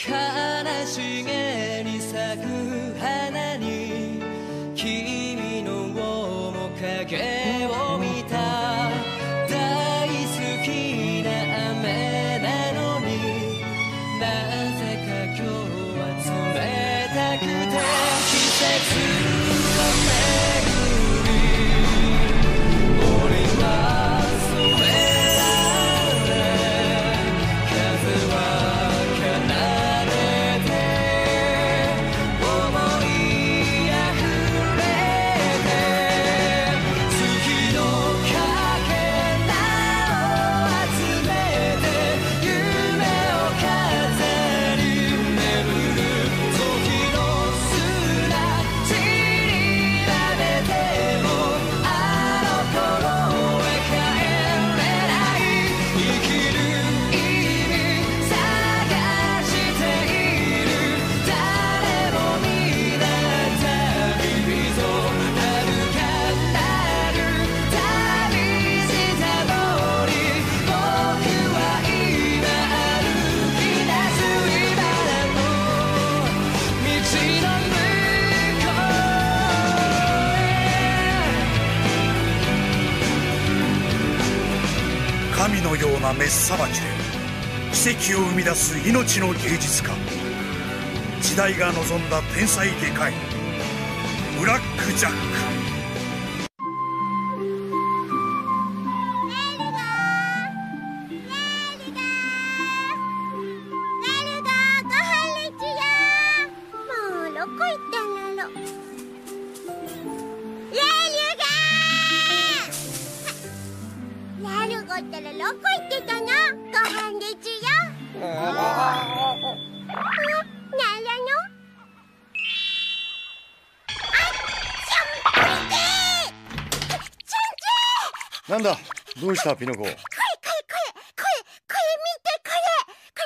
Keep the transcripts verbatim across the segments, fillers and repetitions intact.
悲しげに咲く花に君の面影を見た。大好きな雨なのになぜか今日は冷たくて。季節を巡り俺はそれ神のようなメッサバチで奇跡を生み出す命の芸術家、時代が望んだ天才外科医ブラック・ジャック。 なんだ、どうしたピノコ。これこれこれこれこれこれ見て、これこ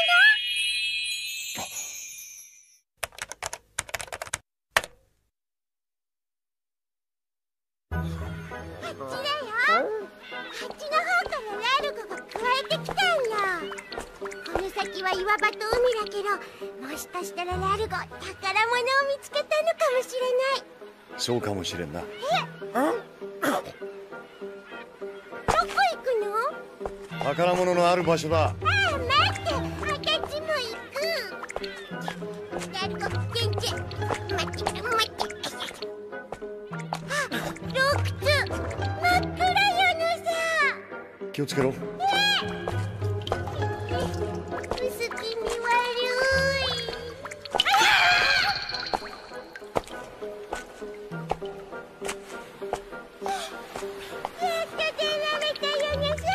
れ本物。あっちだよ。あっちの方からラルゴが加えてきたんだ。この先は岩場と海だけど、もしかしたらラルゴ宝物を見つけたのかもしれない。 そうかもしれんな。 え宝物のある場所だ。 ああ、待って、私も行く。ラルゴ、全然待って待って。あ、洞窟真っ暗よのさ。 気をつけろ。 えー、薄気味悪い。やっと出られたよのさ。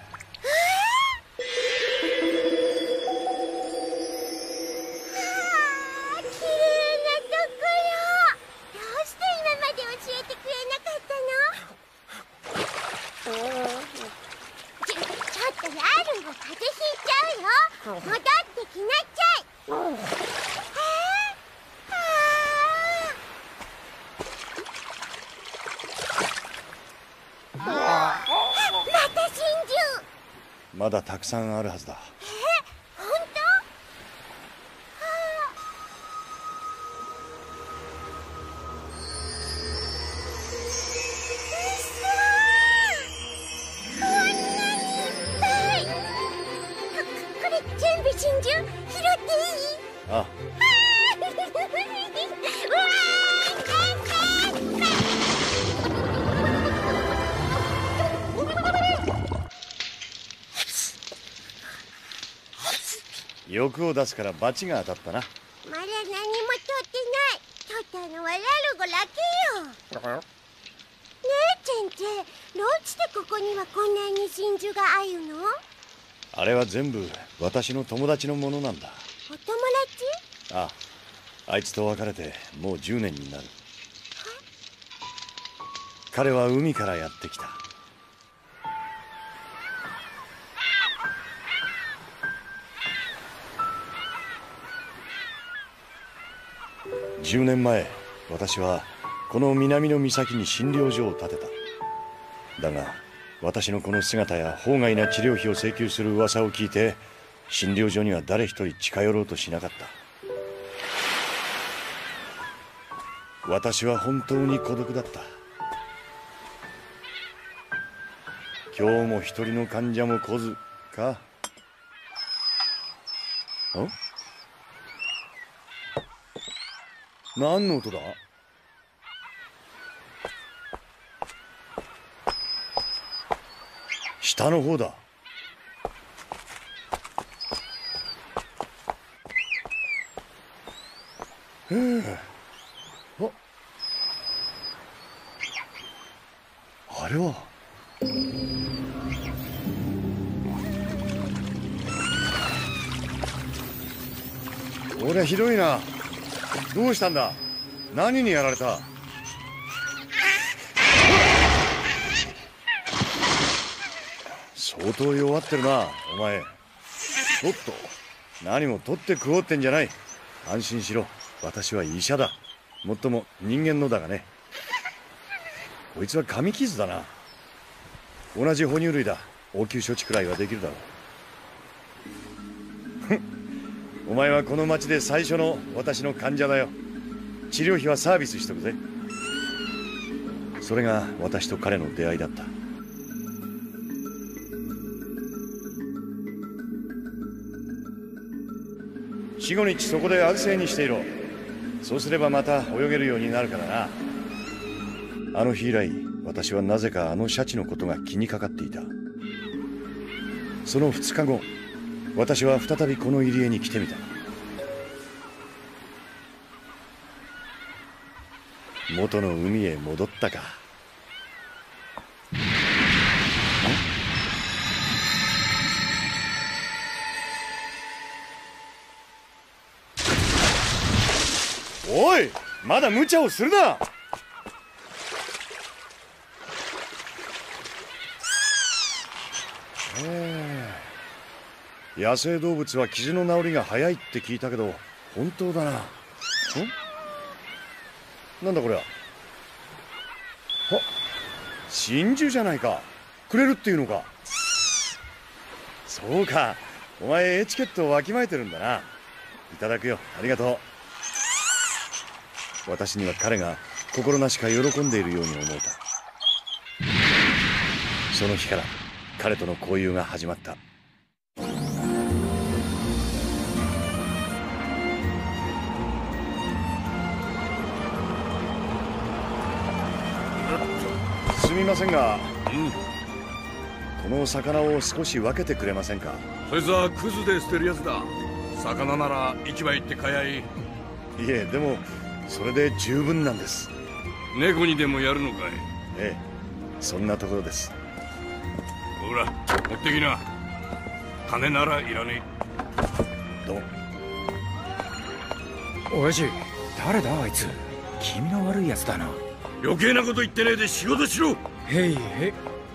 戻ってきなさい。また真珠。 まだたくさんあるはずだ。 え、本当？こんなにいっぱい。これ全部真珠？拾っていい？ ああ。 欲を出すから罰が当たったな。 まだ何も取ってない。取ったのはラルゴだけよ。ねえ先生、どうしてここにはこんなに真珠があるの？ あれは全部私の友達のものなんだ。 お友達？ ああ、あいつと別れてもうじゅうねんになる。彼は海からやってきた。じゅうねんまえ、私はこの南の岬に診療所を建てた。だが私のこの姿や法外な治療費を請求する噂を聞いて診療所には誰一人近寄ろうとしなかった。私は本当に孤独だった。今日も一人の患者も来ずか。ん？何の音だ？下の方だ。へえ。あ、あれは。こりゃひどいな。どうしたんだ？何にやられた？相当弱ってるな、お前。おっと、何も取って食おうってんじゃない。安心しろ、私は医者だ。もっとも人間のだがね。こいつは噛み傷だな。同じ哺乳類だ。応急処置くらいはできるだろう。お前はこの町で最初の私の患者だよ。治療費はサービスしとくぜ。それが私と彼の出会いだった。よん、ごにちそこで安静にしていろ。そうすればまた泳げるようになるからな。あの日以来、私はなぜかあのシャチのことが気にかかっていた。そのふつかご、私は再びこの入り江に来てみた。元の海へ戻ったか。おい、まだ無茶をするな。野生動物は傷の治りが早いって聞いたけど本当だな。ん？なんだこれは。あ、真珠じゃないか。くれるっていうのか。そうか、お前エチケットをわきまえてるんだな。いただくよ、ありがとう。私には彼が心なしか喜んでいるように思えた。その日から彼との交友が始まった。すみませんが、うん、この魚を少し分けてくれませんか。 そいつはクズで捨てるやつだ。魚なら市場行って買やい。いえ、でもそれで十分なんです。 猫にでもやるのかい。 ええ、そんなところです。 ほら、持ってきな。金ならいらねえ。どうも。 親父、誰だあいつ。気味の悪いやつだな。 余計なこと言ってねえで仕事しろ。 へいへい。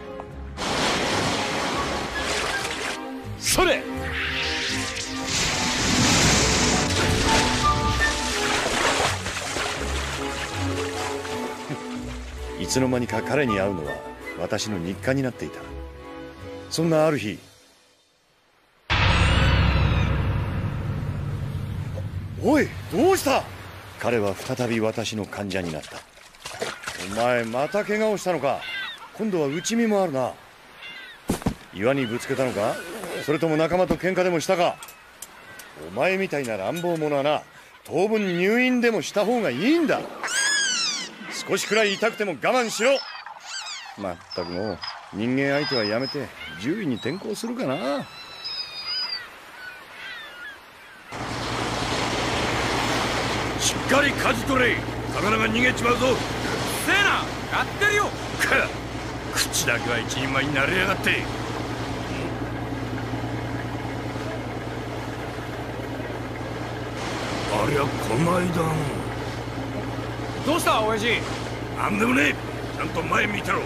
それ。いつの間にか彼に会うのは私の日課になっていた。そんなある日、おい、どうした？彼は再び私の患者になった。お前また怪我をしたのか。今度は内身もあるな。岩にぶつけたのか、それとも仲間と喧嘩でもしたか。お前みたいな乱暴者はな、当分入院でもした方がいいんだ。少しくらい痛くても我慢しろ。まったくもう人間相手はやめて獣医に転向するかな。 しっかり舵取れ。魚が逃げちまうぞ。 せえな、やってるよ。 か口だけは一人前になりやがって。ありゃこないだの。 どうした親父。 なんでもねえ。ちゃんと前見てろ。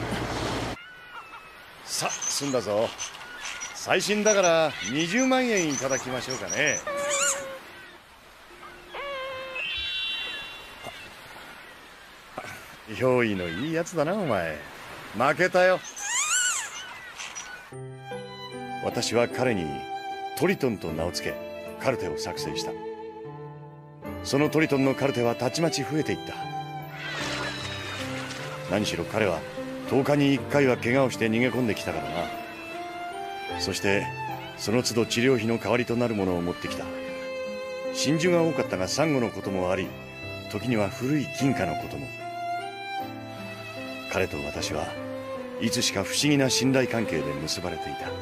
さあ済んだぞ。最新だからにじゅうまんえんいただきましょうかね。用意のいいやつだなお前。負けたよ。私は彼にトリトンと名を付けカルテを作成した。そのトリトンのカルテはたちまち増えていった。何しろ彼はとおかにいっかいは怪我をして逃げ込んできたからな。そしてその都度治療費の代わりとなるものを持ってきた。真珠が多かったがサンゴのこともあり、時には古い金貨のことも。彼と私はいつしか不思議な信頼関係で結ばれていた。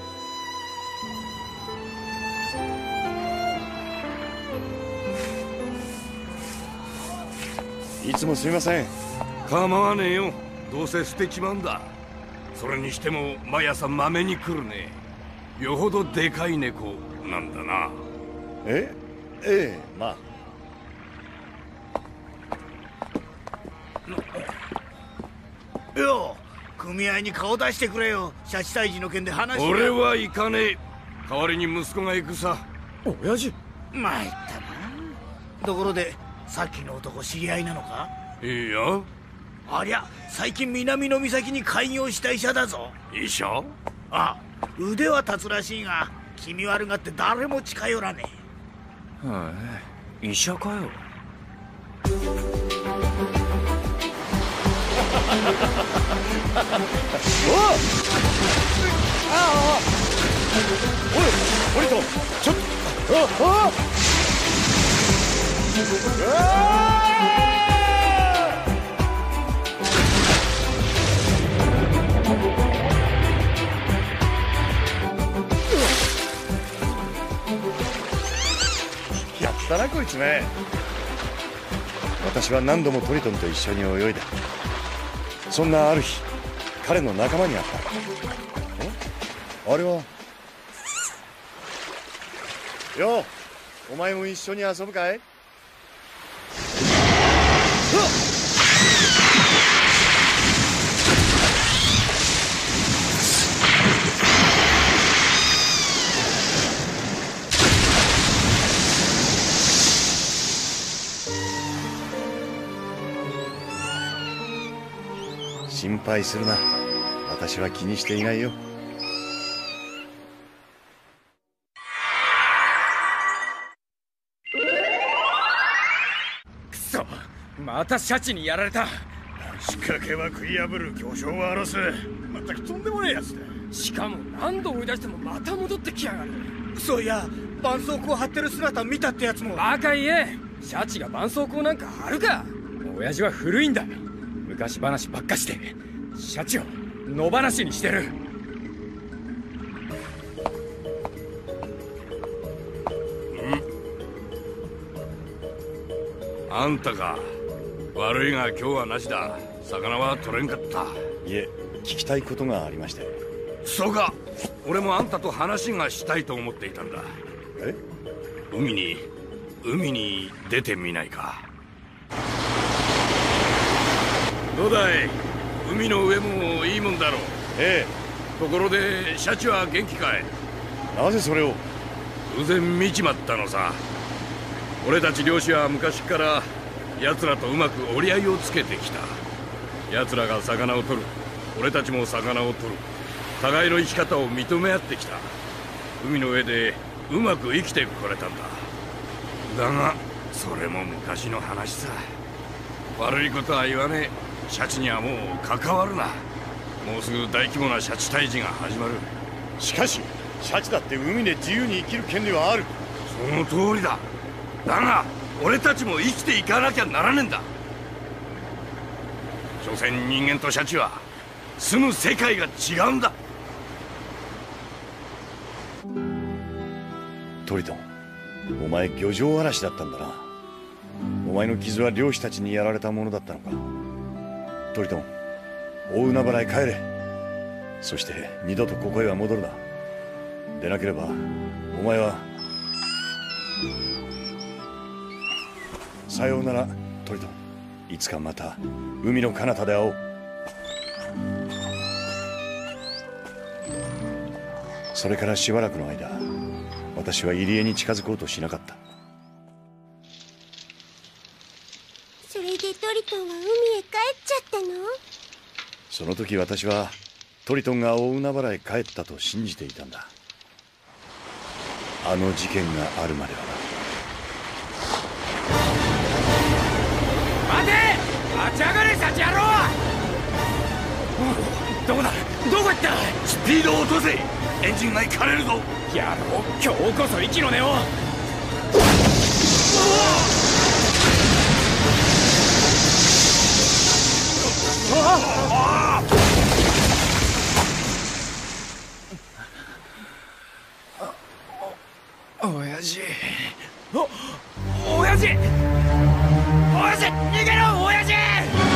いつもすみません。 構わねえよ、どうせ捨てちまうんだ。それにしても毎朝まめに来るね。よほどでかい猫なんだな。 えええまあ。 よ組合に顔出してくれよ。シャチ退治の件で話して。 俺は行かねえ。代わりに息子が行くさ。 親父、 参ったな。ところでさっきの男知り合いなのか？ いいよ。 ありゃ最近南の岬に開業した医者だぞ。 医者？ あ、腕は立つらしいが気味悪がって誰も近寄らねえ。はあ、医者かよ。 おい、トリトン、ちょっと、ああやったなこいつめ。私は何度もトリトンと一緒に泳いだ。そんなある日、彼の仲間に会った。あれはよう、お前も一緒に遊ぶかい？心配するな。私は気にしていないよ。 くそ、またシャチにやられた。 仕掛けは食い破る、巨匠は荒らす。まったくとんでもねえやつだ。 しかも何度追い出してもまた戻ってきやがる。 そういや絆創膏を貼ってる姿見たってやつも。 バカ言え。シャチが絆創膏なんか貼るか。親父は古いんだ。昔話ばっかしてシャチを野放しにしてる。 あんたか。悪いが今日はなしだ。魚は取れんかった。 いえ、聞きたいことがありまして。 そうか。俺もあんたと話がしたいと思っていたんだ。 え？ 海に海に出てみないか。どうだい？海の上もいいもんだろう。 ええ。ところでシャチは元気かい？ なぜそれを？ 偶然見ちまったのさ。俺たち漁師は昔から奴らとうまく折り合いをつけてきた。奴らが魚を取る、俺たちも魚を取る。互いの生き方を認め合ってきた。海の上でうまく生きてこれたんだ。だがそれも昔の話さ。悪いことは言わねえ。シャチにはもう関わるな。もうすぐ大規模なシャチ退治が始まる。 しかしシャチだって海で自由に生きる権利はある。 その通りだ。だが俺たちも生きていかなきゃならねえんだ。所詮人間とシャチは住む世界が違うんだ。 トリトン、お前漁場荒らしだったんだな。お前の傷は漁師たちにやられたものだったのか。トリトン、大海原へ帰れ。そして二度とここへは戻るな。でなければお前は。さようならトリトン。いつかまた海の彼方で会おう。それからしばらくの間、私は入り江に近づこうとしなかった。 それでトリトンは海へ帰っちゃったの？ その時私はトリトンが大海原へ帰ったと信じていたんだ。 あの事件があるまではな。待て！立ち上がれ、シャチ野郎！どこだ？どこ行った？ スピードを落とせ！エンジンがいかれるぞ！ 野郎、今日こそ息の根を！親父、お、親父、親父、逃げろ、親父、親父、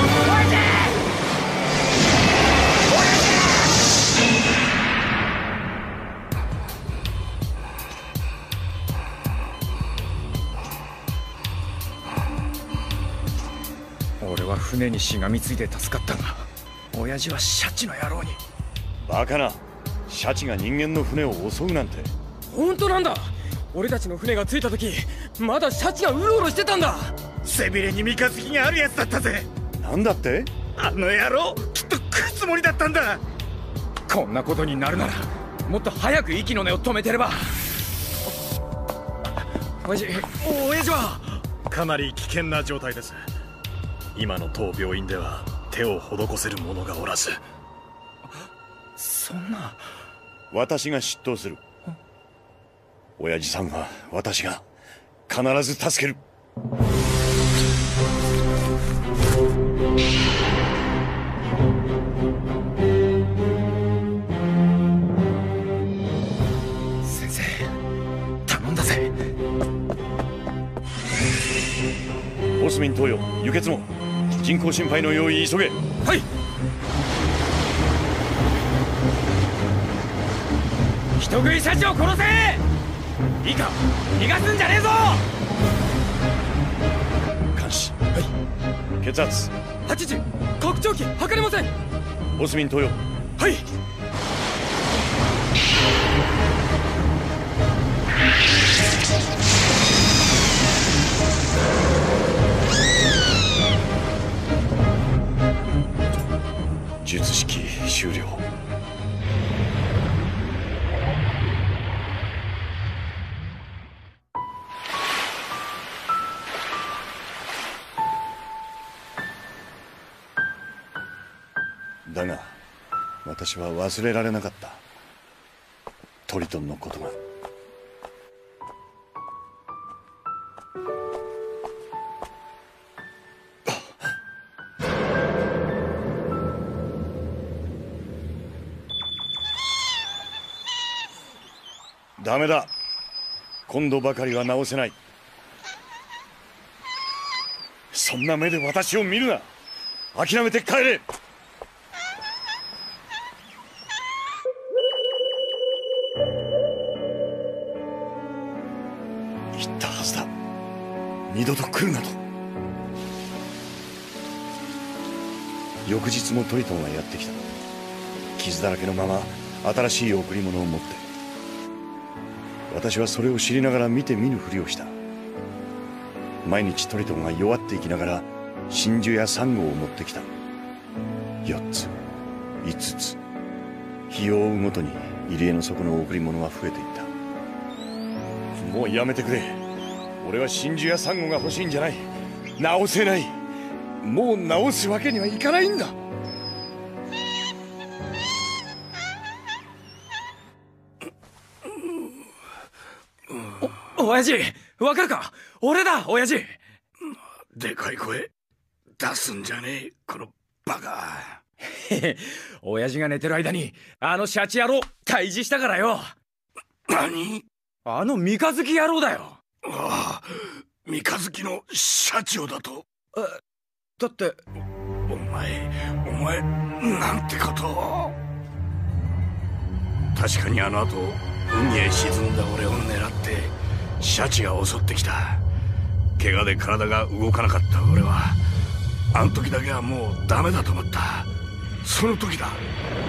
俺は船にしがみついて助かったが、親父はシャチの野郎に。 バカな。シャチが人間の船を襲うなんて。 本当なんだ。俺たちの船が着いた時、まだシャチがうろうろしてたんだ。 背びれに三日月があるやつだったぜ。 なんだって？ あの野郎、きっと食うつもりだったんだ。 こんなことになるならもっと早く息の根を止めてれば。親父、親父はかなり危険な状態です。今の当病院では手を施せる者がおらず。 そんな。 私が出頭する。親父さんは私が必ず助ける。 先生、頼んだぜ。 ボスミン投与、輸血も人工心肺の用意急げ。 はい。人食いシャチを殺せ！いいか、逃がすんじゃねえぞ！ 監視。はい。血圧はちじゅう、拡張器測れません。 ボスミン投与。 はい。 術式終了。だが私は忘れられなかった。トリトンのことが。ダメだ。今度ばかりは直せない。そんな目で私を見るな。諦めて帰れ。言ったはずだ。二度と来るなと。翌日もトリトンはやってきた。傷だらけのまま新しい贈り物を持って。私はそれを知りながら見て見ぬふりをした。毎日トリトンが弱っていきながら真珠やサンゴを持ってきた。よっつ、いつつ、日を追うごとに入り江の底の贈り物は増えていった。もうやめてくれ。俺は真珠やサンゴが欲しいんじゃない。直せない。もう直すわけにはいかないんだ。 お、親父、わかるか？俺だ、親父。 でかい声出すんじゃねえ、このバカ。 へへ、親父が寝てる間にあのシャチ野郎退治したからよ。 何？ あの三日月野郎だよ。 ああ、三日月のシャチをだと。 え、だってお前お前なんてことを。確かにあの後海へ沈んだ俺を狙ってシャチが襲ってきた。怪我で体が動かなかった俺はあの時だけはもうダメだと思った。その時だ。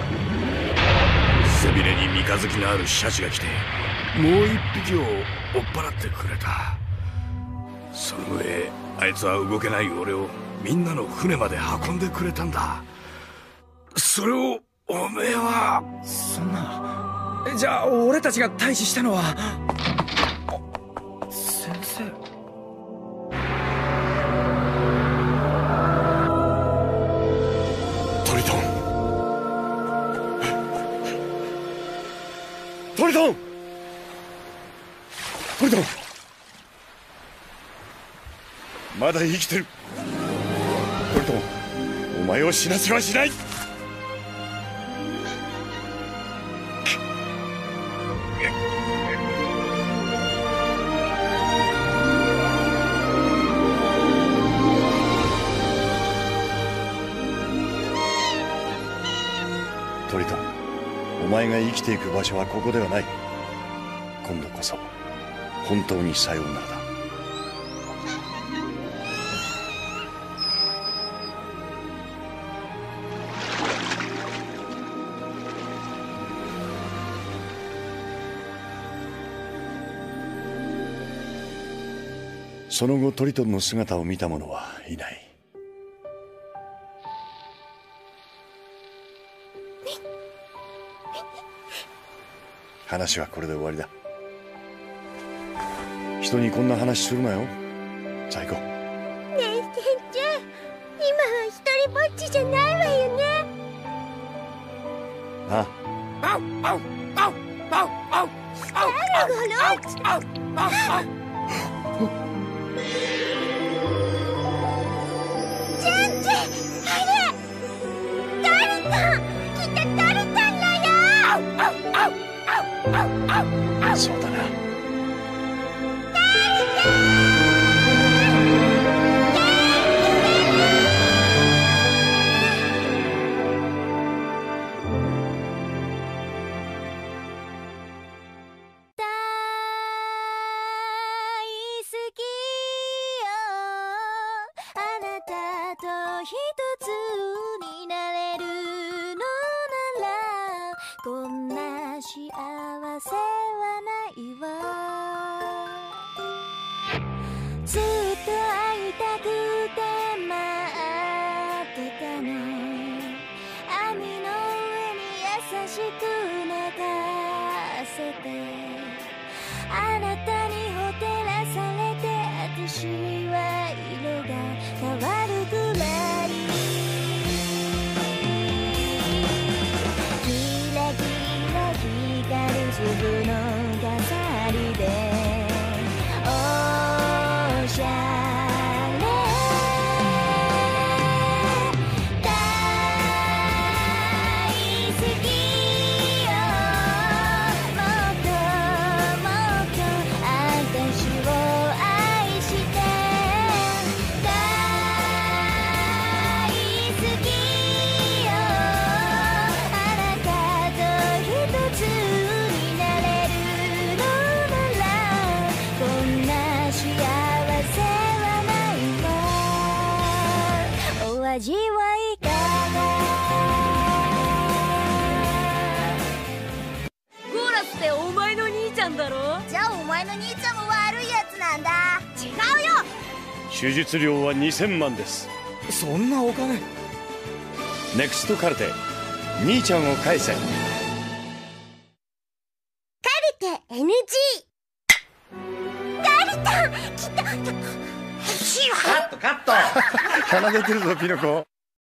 背びれに三日月のあるシャチが来てもう一匹を追っ払ってくれた。その上あいつは動けない俺をみんなの船まで運んでくれたんだ。それをおめえは。 そんな。じゃあ俺たちが退治したのは。 せん。 トリトン、トリトン、トリトン、まだ生きてる。トリトン、お前を死なせはしない。トリトン、お前が生きていく場所はここではない。今度こそ本当にさようならだ。その後トリトンの姿を見た者はいない。話はこれで終わりだ。人にこんな話するなよ、サイコ。 ねえ船長、今は一人ぼっちじゃないわよね。 ああ。 ゴロジャンジ、あれダルタン、来たダルタンだよ。 そうだな。 一つになれるのならこんな幸せはないわ。ずっと会いたくて待ってたの。網の上に優しく寝かせてあなたにほてらされて私は色が変わるくらい粒の飾りでおしゃれ大好きよ。もっともっと私を愛して大好きよ。あなたと一つ味はいかが。 ゴーラスってお前の兄ちゃんだろ。 じゃあお前の兄ちゃんも悪いやつなんだ。違うよ。 手術料はにせんまんです。 そんなお金。 ネクストカルテ、兄ちゃんを返せ。カルテ エヌジー。ダルタン来た。 カットカット。鼻出てるぞピノコ。